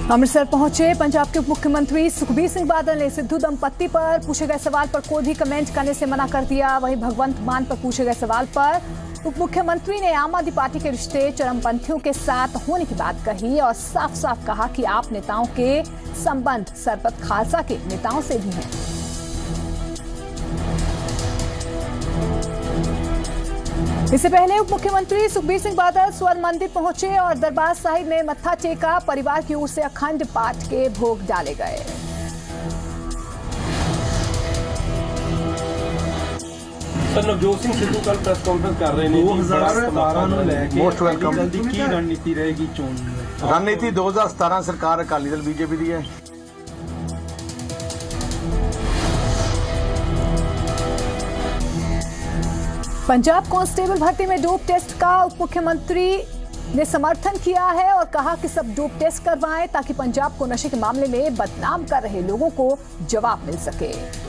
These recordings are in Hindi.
अमृतसर पहुंचे पंजाब के उप मुख्यमंत्री सुखबीर सिंह बादल ने सिद्धू दंपत्ति पर पूछे गए सवाल पर कोई भी कमेंट करने से मना कर दिया। वहीं भगवंत मान पर पूछे गए सवाल पर उप मुख्यमंत्री ने आम आदमी पार्टी के रिश्ते चरमपंथियों के साथ होने की बात कही और साफ साफ कहा कि आप नेताओं के संबंध सरबत खालसा के नेताओं से भी हैं। इससे पहले उप मुख्यमंत्री सुखबीर सिंह बादल स्वर्ण मंदिर पहुंचे और दरबार साहिब में मत्था टेका। परिवार की ओर से अखंड पाठ के भोग डाले गए। नवजोत सिंह सिद्धू कल प्रेस कॉन्फ्रेंस कर रहे हैं 2017 ਨੂੰ ਲੈ ਕੇ मोस्ट वेलकम। जल्दी की रणनीति रहेगी चोन रणनीति 2017 सरकार अकाली दल बीजेपी दी है। पंजाब कांस्टेबल भर्ती में डोप टेस्ट का उप मुख्यमंत्री ने समर्थन किया है और कहा कि सब डोप टेस्ट करवाएं ताकि पंजाब को नशे के मामले में बदनाम कर रहे लोगों को जवाब मिल सके।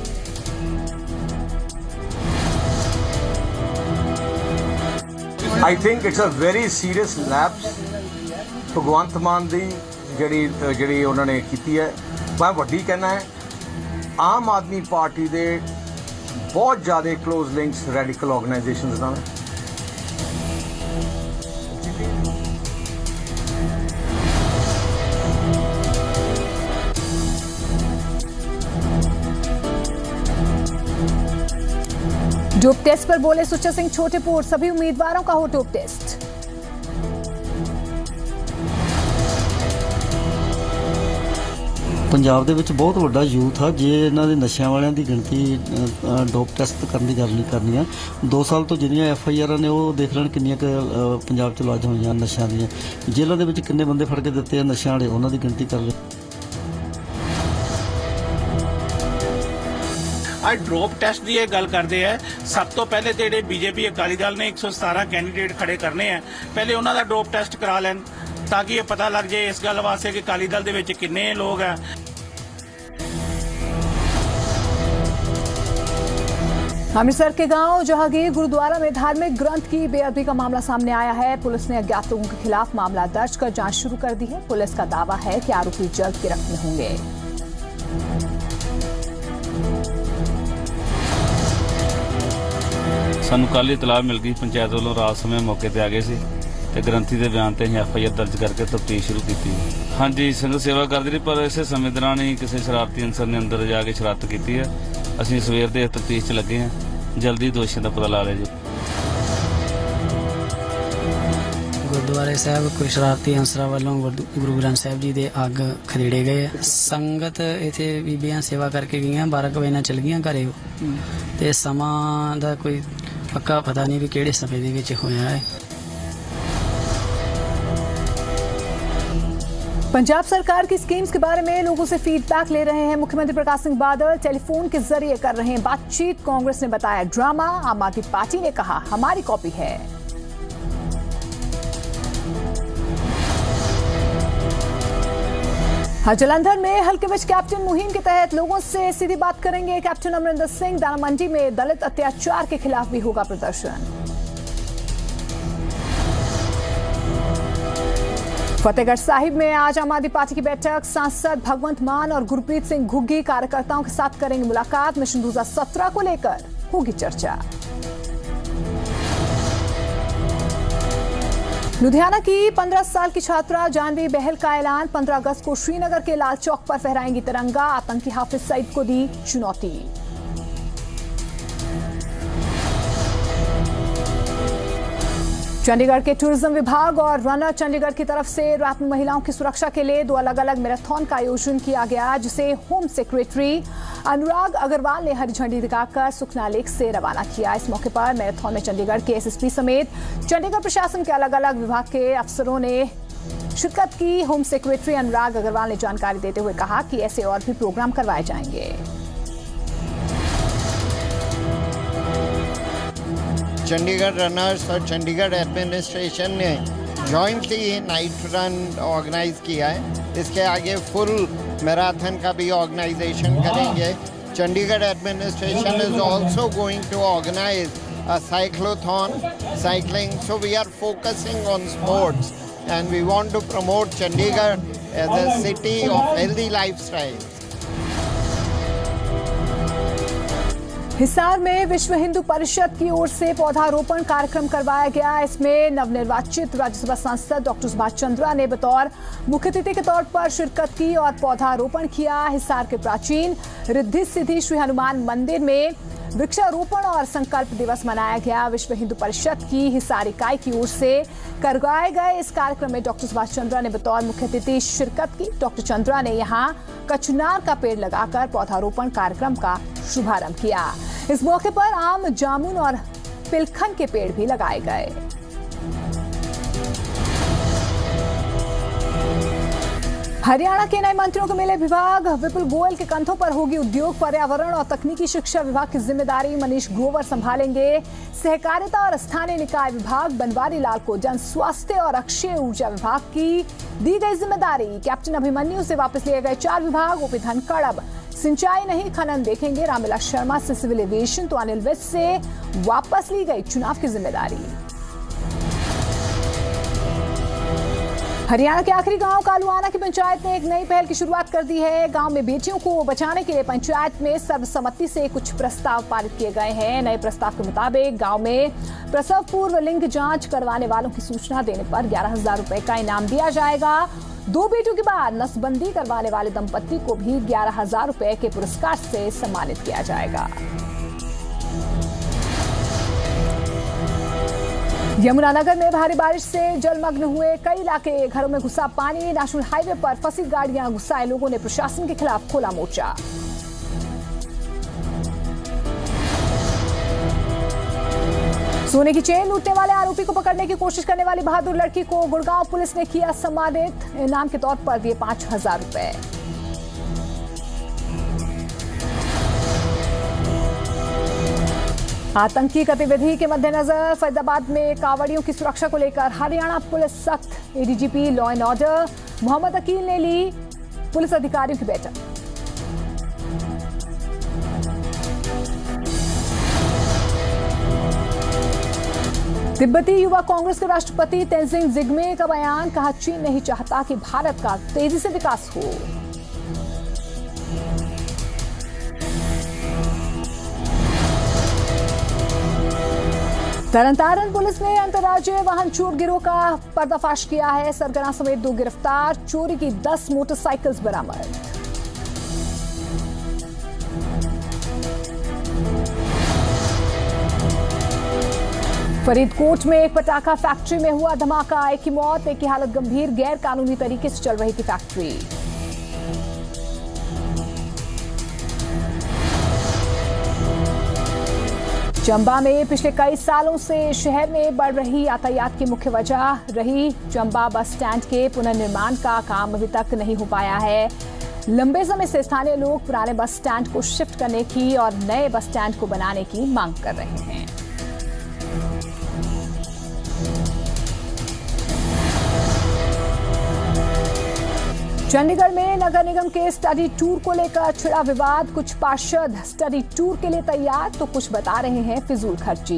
I think it's a very serious lapse Bhagwant Mann दी ਜਿਹੜੀ ਉਹਨਾਂ ਨੇ ਕੀਤੀ है। मैं ਵੱਡੀ कहना है आम आदमी पार्टी ਦੇ बहुत ज़्यादा क्लोज लिंक्स रेडिकल ऑर्गेनाइजेशंस नाल। डोप टेस्ट पर बोले सुच्चा सिंह छोटेपुर, सभी उम्मीदवारों का हो डोप टेस्ट। पंजाब दे विच बहुत वड्डा यूथ आ, जे इन्हां दे नशियां वालियां दी गिणती डोप टेस्ट करन दी गल नहीं करनी है। 2 साल तो जिहड़ियां FIR ने वो देख लैण किन्नियां पंजाब च लॉज होईयां नशियां दियां। जेलां दे विच किन्ने बंदे फड़ के दित्ते आ नशियां वाले, उन्हां दी गिणती कर ले। आज ड्रॉप टेस्ट की यह गल करते हैं। सब तो पहले तो जो बीजेपी अकाली दल ने 117 कैंडीडेट खड़े करने हैं, पहले उन्होंने ड्रॉप टेस्ट करा लैन ताकि ये पता लग जाए इस गल वास्ते कि अकाली दल दे विच किन्ने लोग हैं। अमृतसर के गांव जहांगीर गुरुद्वारा में धार्मिक ग्रंथ की बेअदबी का मामला सामने आया है। पुलिस ने अज्ञात लोगों के खिलाफ मामला दर्ज कर जांच शुरू कर दी है। पुलिस का दावा है कि आरोपी जल्द गिरफ्त में होंगे। सानू कल इतला मिल गई, पंचायत वालों रात समय मौके पर आ गए सी ते ग्रंथी के बयान से FIR दर्ज करके तफ्तीश शुरू की। हाँ जी, संगत सेवा करती रही पर इस समय दौरान ही किसी शरारती अंसर ने अंदर जाके शरारत की है। असीं सवेर दे तफ्तीश च लगे हैं, जल्दी दोषियों का पता ला रहे जी। गुरुद्वारे साहब कोई शरारती अंसरां वालों गुरु ग्रंथ साहब जी दे अग खदेड़े गए। संगत इत्थे बीबियां सेवा करके गईयां, 12 बजे चल गईयां घरे ते समां दा कोई पक्का पता नहीं भी किहड़े समय दे विच होया है। पंजाब सरकार की स्कीम्स के बारे में लोगों से फीडबैक ले रहे हैं मुख्यमंत्री प्रकाश सिंह बादल। टेलीफोन के जरिए कर रहे हैं बातचीत। कांग्रेस ने बताया ड्रामा, आम आदमी पार्टी ने कहा हमारी कॉपी है। जलंधर में हल्के विच कैप्टन मुहिम के तहत लोगों से सीधी बात करेंगे कैप्टन अमरिंदर सिंह। दाना मंडी में दलित अत्याचार के खिलाफ भी होगा प्रदर्शन। फतेहगढ़ साहिब में आज आम आदमी पार्टी की बैठक। सांसद भगवंत मान और गुरप्रीत सिंह घुग्गी कार्यकर्ताओं के साथ करेंगे मुलाकात। मिशन 2017 को लेकर होगी चर्चा। लुधियाना की 15 साल की छात्रा जानवी बहल का ऐलान। 15 अगस्त को श्रीनगर के लाल चौक पर फहराएंगी तिरंगा। आतंकी हाफिज सईद को दी चुनौती। चंडीगढ़ के टूरिज्म विभाग और रनर चंडीगढ़ की तरफ से रात में महिलाओं की सुरक्षा के लिए 2 अलग अलग मैराथन का आयोजन किया गया, जिसे होम सेक्रेटरी अनुराग अग्रवाल ने हरी झंडी दिखाकर सुखना लेक से रवाना किया। इस मौके पर मैराथन में चंडीगढ़ के SSP समेत चंडीगढ़ प्रशासन के अलग अलग विभाग के अफसरों ने शिरकत की। होम सेक्रेटरी अनुराग अग्रवाल ने जानकारी देते हुए कहा कि ऐसे और भी प्रोग्राम करवाए जाएंगे। चंडीगढ़ रनर्स और चंडीगढ़ एडमिनिस्ट्रेशन ने जॉइंटली नाइट रन ऑर्गेनाइज किया है। इसके आगे फुल मैराथन का भी ऑर्गेनाइजेशन करेंगे। Chandigarh administration is also going to organise a cyclothon cycling, so we are focusing on sports and we want to promote Chandigarh as a city of healthy lifestyle. Hisar में विश्व हिंदू परिषद की ओर से पौधारोपण कार्यक्रम करवाया गया। इसमें नवनिर्वाचित राज्यसभा सांसद डॉक्टर सुभाष चंद्रा ने बतौर मुख्य अतिथि के तौर पर शिरकत की और पौधारोपण किया। हिसार के प्राचीन रिद्धि सिद्धि श्री हनुमान मंदिर में वृक्षारोपण और संकल्प दिवस मनाया गया। विश्व हिंदू परिषद की हिसार इकाई की ओर से करवाए गए इस कार्यक्रम में डॉक्टर सुभाष चंद्रा ने बतौर मुख्य अतिथि शिरकत की। डॉक्टर चंद्रा ने यहां कचनार का पेड़ लगाकर पौधारोपण कार्यक्रम का शुभारंभ किया। इस मौके पर आम, जामुन और पिलखन के पेड़ भी लगाए गए। हरियाणा के नए मंत्रियों को मिले विभाग। विपुल गोयल के कंधों पर होगी उद्योग, पर्यावरण और तकनीकी शिक्षा विभाग की जिम्मेदारी मनीष ग्रोवर संभालेंगे। सहकारिता और स्थानीय निकाय विभाग बनवारी लाल को जन स्वास्थ्य और अक्षय ऊर्जा विभाग की दी गई जिम्मेदारी। कैप्टन अभिमन्यु से वापस लिए गए 4 विभाग। ओपी धनखड़ अब सिंचाई नहीं खनन देखेंगे। रामविलास शर्मा से सिविल एविएशन तो अनिल विज से वापस ली गई चुनाव की जिम्मेदारी। हरियाणा के आखिरी गांव कालुआना की पंचायत ने एक नई पहल की शुरुआत कर दी है। गांव में बेटियों को बचाने के लिए पंचायत में सर्वसम्मति से कुछ प्रस्ताव पारित किए गए हैं। नए प्रस्ताव के मुताबिक गांव में प्रसव पूर्व लिंग जांच करवाने वालों की सूचना देने पर 11,000 रुपए का इनाम दिया जाएगा। 2 बेटियों के बाद नसबंदी करवाने वाले दंपत्ति को भी 11,000 रुपए के पुरस्कार से सम्मानित किया जाएगा। यमुनानगर में भारी बारिश से जलमग्न हुए कई इलाके। घरों में घुसा पानी। नेशनल हाईवे पर फंसी गाड़ियां घुसाए लोगों ने प्रशासन के खिलाफ खोला मोर्चा। सोने की चेन लूटने वाले आरोपी को पकड़ने की कोशिश करने वाली बहादुर लड़की को गुड़गांव पुलिस ने किया सम्मानित। इनाम के तौर पर दिए 5,000 रुपए। आतंकी गतिविधि के मद्देनजर फरीदाबाद में कांवड़ियों की सुरक्षा को लेकर हरियाणा पुलिस सख्त। ADGP law and order Mohammed Aqeel ने ली पुलिस अधिकारियों की बैठक। तिब्बती युवा कांग्रेस के राष्ट्रपति तेंजिंग जिग्मे का बयान। कहा, चीन नहीं चाहता कि भारत का तेजी से विकास हो। तरनतारन पुलिस ने अंतर्राज्यीय वाहन चोर गिरोह का पर्दाफाश किया है। सरगना समेत 2 गिरफ्तार। चोरी की 10 मोटरसाइकिल्स बरामद। फरीदकोट में एक पटाखा फैक्ट्री में हुआ धमाका। एक की मौत, एक की हालत गंभीर। गैर कानूनी तरीके से चल रही थी फैक्ट्री। चंबा में पिछले कई सालों से शहर में बढ़ रही यातायात की मुख्य वजह रही चंबा बस स्टैंड के पुनर्निर्माण का काम अभी तक नहीं हो पाया है। लंबे समय से स्थानीय लोग पुराने बस स्टैंड को शिफ्ट करने की और नए बस स्टैंड को बनाने की मांग कर रहे हैं। चंडीगढ़ में नगर निगम के स्टडी टूर को लेकर छिड़ा विवाद। कुछ पार्षद स्टडी टूर के लिए तैयार तो कुछ बता रहे हैं फिजूल खर्ची।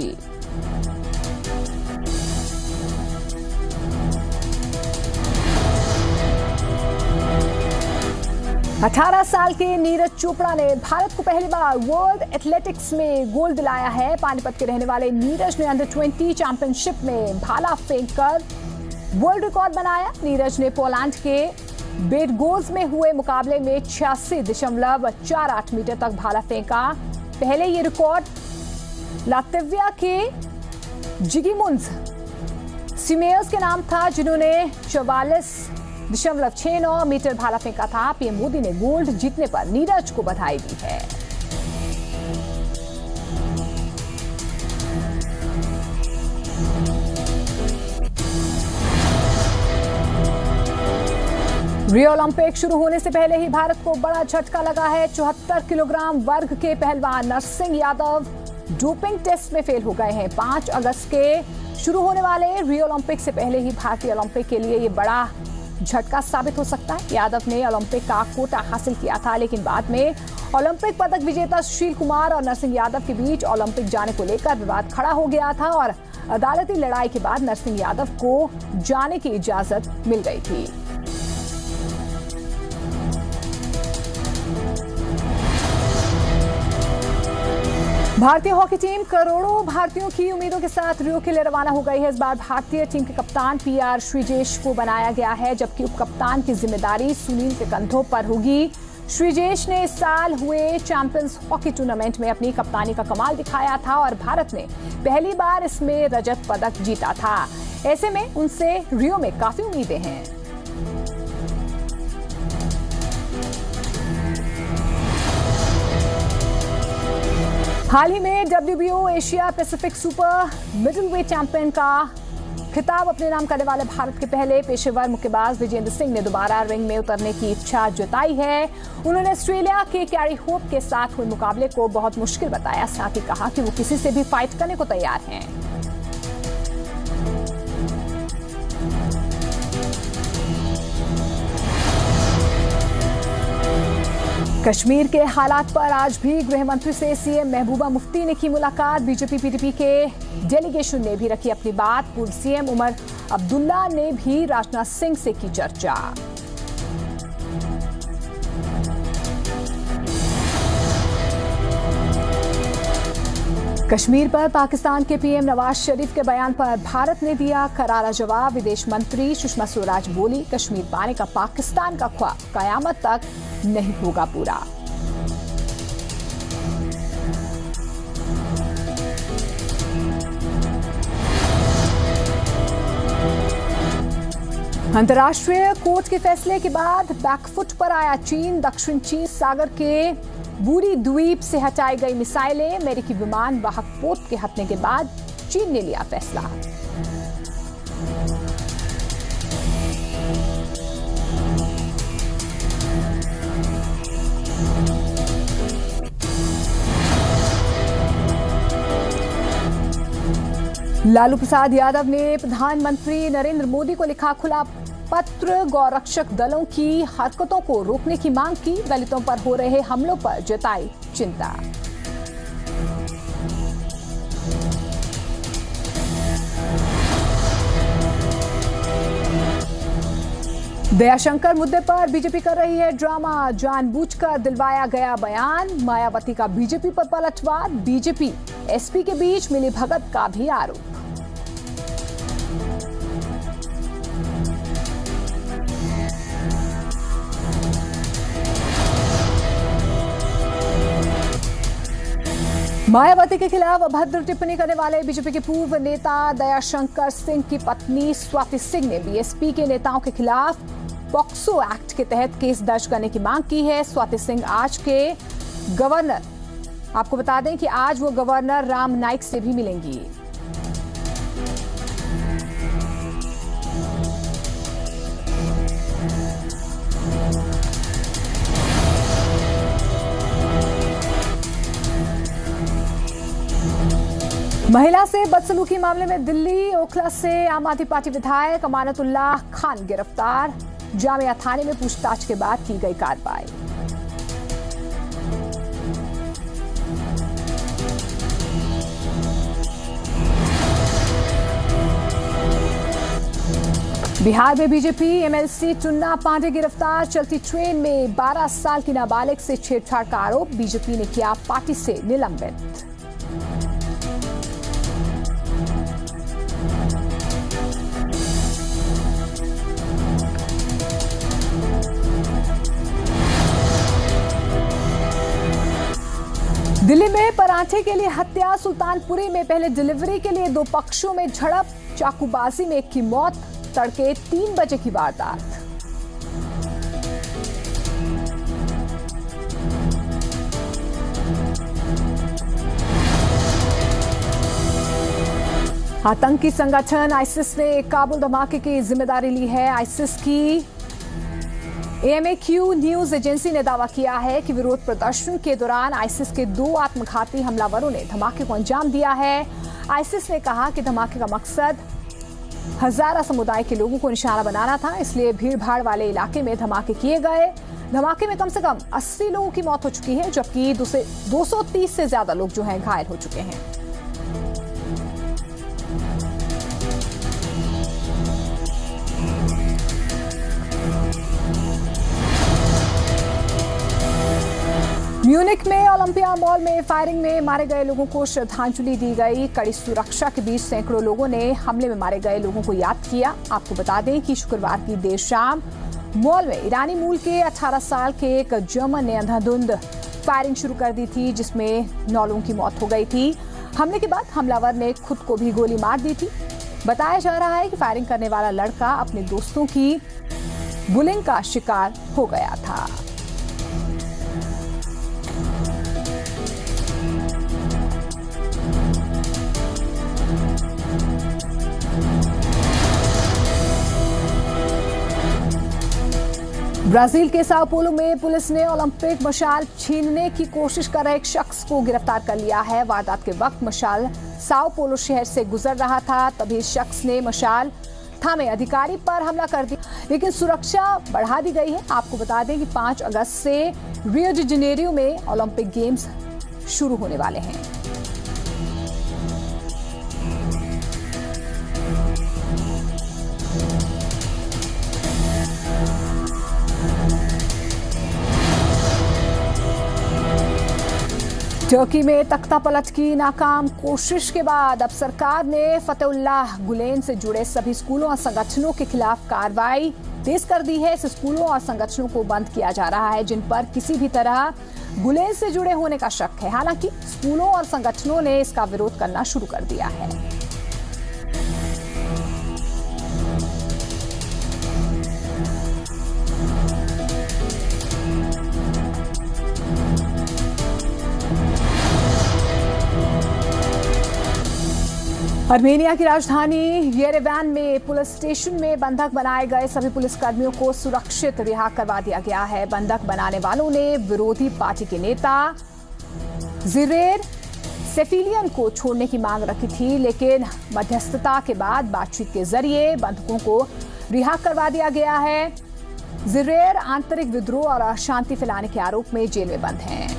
अठारह साल के नीरज चोपड़ा ने भारत को पहली बार वर्ल्ड एथलेटिक्स में गोल्ड दिलाया है। पानीपत के रहने वाले नीरज ने अंडर-20 चैंपियनशिप में भाला फेंककर वर्ल्ड रिकॉर्ड बनाया। नीरज ने पोलैंड के बेडगोज में हुए मुकाबले में 86.48 मीटर तक भाला फेंका। पहले ये रिकॉर्ड लात्विया के जिगीमुंज सिमेयर्स के नाम था, जिन्होंने 44.69 मीटर भाला फेंका था। पीएम मोदी ने गोल्ड जीतने पर नीरज को बधाई दी है। रियो ओलंपिक शुरू होने से पहले ही भारत को बड़ा झटका लगा है। 74 किलोग्राम वर्ग के पहलवान नरसिंह यादव डोपिंग टेस्ट में फेल हो गए हैं। 5 अगस्त के शुरू होने वाले रियो ओलंपिक से पहले ही भारतीय ओलंपिक के लिए ये बड़ा झटका साबित हो सकता है। यादव ने ओलंपिक का कोटा हासिल किया था, लेकिन बाद में ओलंपिक पदक विजेता सुशील कुमार और नरसिंह यादव के बीच ओलंपिक जाने को लेकर विवाद खड़ा हो गया था और अदालती लड़ाई के बाद नरसिंह यादव को जाने की इजाजत मिल गई थी। भारतीय हॉकी टीम करोड़ों भारतीयों की उम्मीदों के साथ रियो के लिए रवाना हो गई है। इस बार भारतीय टीम के कप्तान PR श्रीजेश को बनाया गया है, जबकि उप कप्तान की जिम्मेदारी सुनील के कंधों पर होगी। श्रीजेश ने इस साल हुए चैंपियंस हॉकी टूर्नामेंट में अपनी कप्तानी का कमाल दिखाया था और भारत ने पहली बार इसमें रजत पदक जीता था। ऐसे में उनसे रियो में काफी उम्मीदें हैं। हाल ही में WBO Asia Pacific super middleweight champion का खिताब अपने नाम करने वाले भारत के पहले पेशेवर मुक्केबाज विजेंद्र सिंह ने दोबारा रिंग में उतरने की इच्छा जताई है। उन्होंने ऑस्ट्रेलिया के कैरी होप के साथ हुए मुकाबले को बहुत मुश्किल बताया, साथ ही कहा कि वो किसी से भी फाइट करने को तैयार हैं। कश्मीर के हालात पर आज भी गृह मंत्री से CM महबूबा मुफ्ती ने की मुलाकात। बीजेपी PDP के डेलीगेशन ने भी रखी अपनी बात। पूर्व CM उमर अब्दुल्ला ने भी राजनाथ सिंह से की चर्चा। कश्मीर पर पाकिस्तान के PM नवाज शरीफ के बयान पर भारत ने दिया करारा जवाब। विदेश मंत्री सुषमा स्वराज बोली, कश्मीर पाने का पाकिस्तान का ख्वाब कयामत तक नहीं होगा पूरा। अंतर्राष्ट्रीय कोर्ट के फैसले के बाद बैकफुट पर आया चीन। दक्षिण चीन सागर के बूरी द्वीप से हटाई गई मिसाइलें। अमेरिकी विमान वाहक पोत के हटने के बाद चीन ने लिया फैसला। लालू प्रसाद यादव ने प्रधानमंत्री नरेंद्र मोदी को लिखा खुला पत्र। गौरक्षक दलों की हरकतों को रोकने की मांग की। दलितों पर हो रहे हमलों पर जताई चिंता। दयाशंकर मुद्दे पर बीजेपी कर रही है ड्रामा। जानबूझकर दिलवाया गया बयान। मायावती का बीजेपी पर पलटवार। बीजेपी SP के बीच मिलीभगत का भी आरोप। मायावती के खिलाफ अभद्र टिप्पणी करने वाले बीजेपी के पूर्व नेता दयाशंकर सिंह की पत्नी स्वाति सिंह ने BSP के नेताओं के खिलाफ पॉक्सो एक्ट के तहत केस दर्ज करने की मांग की है। स्वाति सिंह आज के गवर्नर, आपको बता दें कि आज वो गवर्नर राम नाईक से भी मिलेंगी। महिला से बदसलूकी मामले में दिल्ली ओखला से आम आदमी पार्टी विधायक अमानतुल्लाह खान गिरफ्तार। जामिया थाने में पूछताछ के बाद की गई कार्रवाई। बिहार में बीजेपी MLC टुन्ना पांडे गिरफ्तार। चलती ट्रेन में 12 साल की नाबालिग से छेड़छाड़ का आरोप। बीजेपी ने किया पार्टी से निलंबित। दिल्ली में पराठे के लिए हत्या। सुल्तानपुरी में पहले डिलीवरी के लिए 2 पक्षों में झड़प। चाकूबाजी में एक की मौत। तड़के 3 बजे की वारदात। आतंकी संगठन आईसिस ने काबुल धमाके की जिम्मेदारी ली है। आईसिस की AMAQ न्यूज एजेंसी ने दावा किया है कि विरोध प्रदर्शन के दौरान आईसिस के 2 आत्मघाती हमलावरों ने धमाके को अंजाम दिया है। आईसिस ने कहा कि धमाके का मकसद हजारा समुदाय के लोगों को निशाना बनाना था, इसलिए भीड़भाड़ वाले इलाके में धमाके किए गए। धमाके में कम से कम 80 लोगों की मौत हो चुकी है, जबकि 230 से ज्यादा लोग जो हैं घायल हो चुके हैं। म्यूनिक में ओलंपिया मॉल में फायरिंग में मारे गए लोगों को श्रद्धांजलि दी गई। कड़ी सुरक्षा के बीच सैकड़ों लोगों ने हमले में मारे गए लोगों को याद किया। आपको बता दें कि शुक्रवार की देर शाम मॉल में ईरानी मूल के 18 साल के एक जर्मन ने अंधाधुंध फायरिंग शुरू कर दी थी, जिसमें 9 लोगों की मौत हो गई थी। हमले के बाद हमलावर ने खुद को भी गोली मार दी थी। बताया जा रहा है कि फायरिंग करने वाला लड़का अपने दोस्तों की बुलिंग का शिकार हो गया था। ब्राजील के साओ पोलो में पुलिस ने ओलंपिक मशाल छीनने की कोशिश कर रहे एक शख्स को गिरफ्तार कर लिया है। वारदात के वक्त मशाल साओ पोलो शहर से गुजर रहा था, तभी शख्स ने मशाल थामे अधिकारी पर हमला कर दिया, लेकिन सुरक्षा बढ़ा दी गई है। आपको बता दें कि 5 अगस्त से रियो डी जेनेरियो में ओलंपिक गेम्स शुरू होने वाले हैं। टर्की में तख्ता पलट की नाकाम कोशिश के बाद अब सरकार ने फतेहुल्लाह गुलेन से जुड़े सभी स्कूलों और संगठनों के खिलाफ कार्रवाई तेज कर दी है। ऐसे स्कूलों और संगठनों को बंद किया जा रहा है जिन पर किसी भी तरह गुलेन से जुड़े होने का शक है। हालांकि स्कूलों और संगठनों ने इसका विरोध करना शुरू कर दिया है। आर्मेनिया की राजधानी येरेवान में पुलिस स्टेशन में बंधक बनाए गए सभी पुलिसकर्मियों को सुरक्षित रिहा करवा दिया गया है। बंधक बनाने वालों ने विरोधी पार्टी के नेता ज़ीरेर सेफिलियन को छोड़ने की मांग रखी थी, लेकिन मध्यस्थता के बाद बातचीत के जरिए बंधकों को रिहा करवा दिया गया है। ज़ीरेर आंतरिक विद्रोह और अशांति फैलाने के आरोप में जेल में बंद हैं।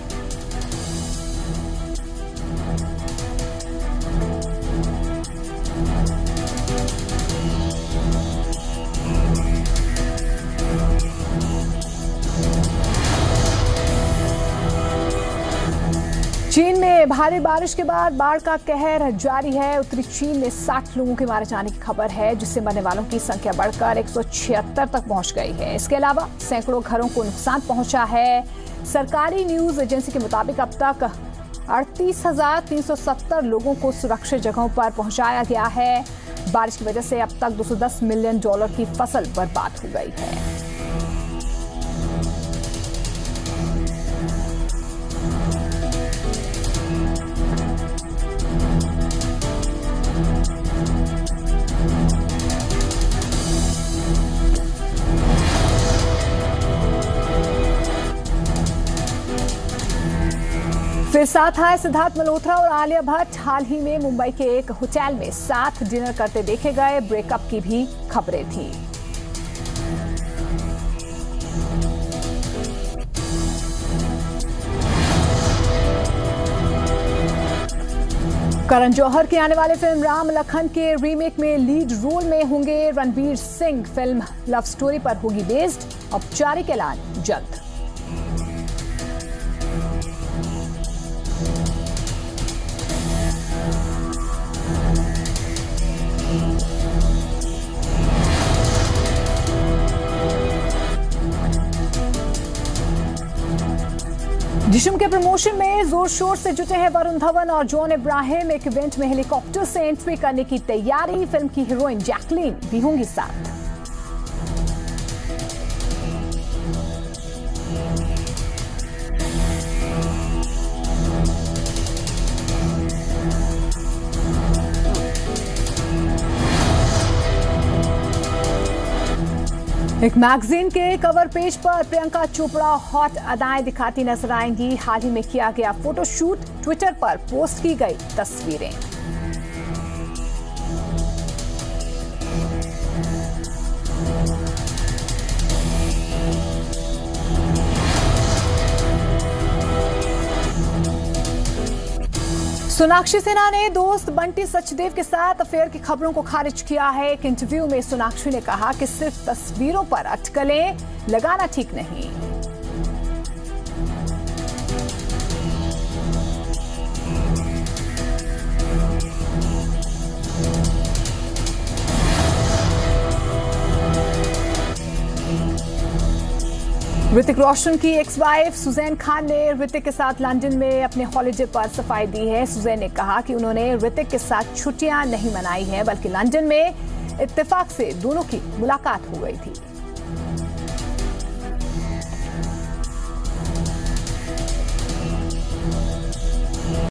चीन में भारी बारिश के बाद बाढ़ का कहर जारी है। उत्तरी चीन में 60 लोगों के मारे जाने की खबर है, जिससे मरने वालों की संख्या बढ़कर 176 तक पहुंच गई है। इसके अलावा सैकड़ों घरों को नुकसान पहुंचा है। सरकारी न्यूज एजेंसी के मुताबिक अब तक 38,370 लोगों को सुरक्षित जगहों पर पहुंचाया गया है। बारिश की वजह से अब तक $210 मिलियन की फसल बर्बाद हो गई है। फिर साथ आए सिद्धार्थ मल्होत्रा और आलिया भट्ट। हाल ही में मुंबई के एक होटल में साथ डिनर करते देखे गए। ब्रेकअप की भी खबरें थी। करण जौहर की आने वाली फिल्म राम लखन के रीमेक में लीड रोल में होंगे Ranveer Singh. Film love story पर होगी बेस्ड। औपचारिक ऐलान जल्द। जिस्म के प्रमोशन में जोर शोर से जुटे हैं वरुण धवन और जॉन इब्राहिम। एक इवेंट में हेलीकॉप्टर से एंट्री करने की तैयारी। फिल्म की हीरोइन जैकलीन भी होंगी साथ। एक मैगजीन के कवर पेज पर प्रियंका चोपड़ा हॉट अदाएं दिखाती नजर आएंगी। हाल ही में किया गया फोटोशूट, ट्विटर पर पोस्ट की गई तस्वीरें। सोनाक्षी सिन्हा ने दोस्त बंटी सचदेव के साथ अफेयर की खबरों को खारिज किया है। एक इंटरव्यू में सोनाक्षी ने कहा कि सिर्फ तस्वीरों पर अटकलें लगाना ठीक नहीं। ऋतिक रोशन की एक्स वाइफ सुजैन खान ने ऋतिक के साथ लंदन में अपने हॉलिडे पर सफाई दी है। सुजैन ने कहा कि उन्होंने ऋतिक के साथ छुट्टियां नहीं मनाई हैं, बल्कि लंदन में इत्तेफाक से दोनों की मुलाकात हो गई थी।